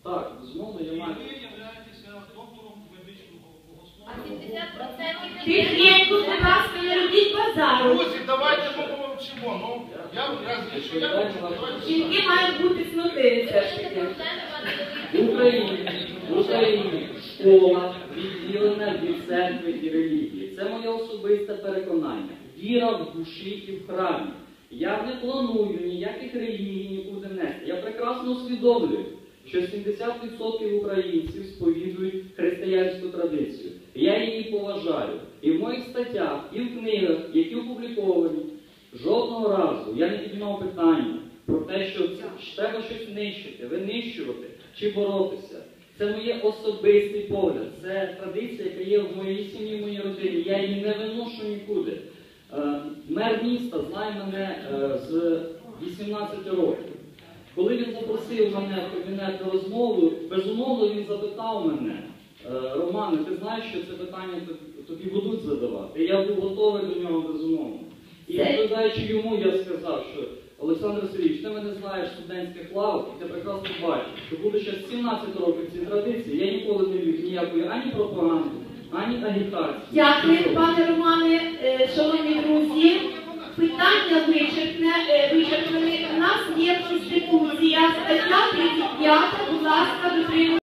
Так, безумовно, я маю. Ви являєтеся доктором медичного богослов'я. А 70% тихенько, будь ласка, не робіть базару. Друзі, давайте помовчимо. Ну, Жінки мають бути цноти, все ж таки. В Україні школа відділена від церкви і релігії. Це моє особисте переконання. Віра в душі і в храмі. Я не планую ніяких релігій нікуди нести. Я прекрасно усвідомлюю, що 70% українців сповідують християнську традицію. Я її поважаю. І в моїх статтях, і в книгах, які опубліковані, жодного разу я не піднімав питання про те, що треба щось нищити, винищувати чи боротися. Це моє особистий погляд. Це традиція, яка є в моїй сім'ї, в моїй родині. Я її не виношу нікуди. Мер міста знає мене з 18 років. Коли він запросив мене в кабінет на розмову, безумовно він запитав мене: Романе, ти знаєш, що це питання тобі будуть задавати? І я був готовий до нього безумовно. І відповідаючи йому, я сказав, що Олександр Сергійович, ти мене знаєш з студентських лавок, і ти прекрасно бачиш, що будучи 17 років цій традиції, я ніколи не вів ніякої ані пропаганди, ані агітації. Дякую, пане Романе. Шановні друзі, питання вичерпне. У нас є Конституція, стаття 35, будь ласка, дотримуйтесь.